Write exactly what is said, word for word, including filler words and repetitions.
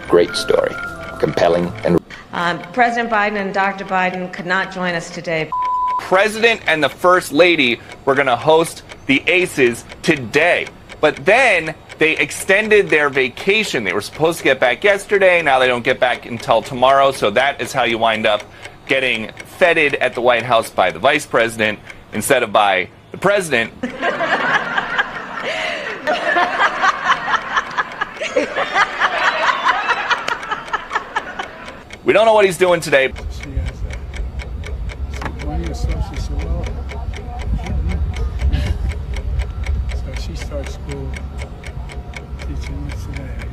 Great story. Compelling and... Um, President Biden and Doctor Biden could not join us today. President and the First Lady were going to host the Aces today. But then they extended their vacation. They were supposed to get back yesterday. Now they don't get back until tomorrow. So that is how you wind up getting feted at the White House by the Vice President instead of by the President. We don't know what he's doing today. She has a one-year associate, so well. So she starts school teaching today.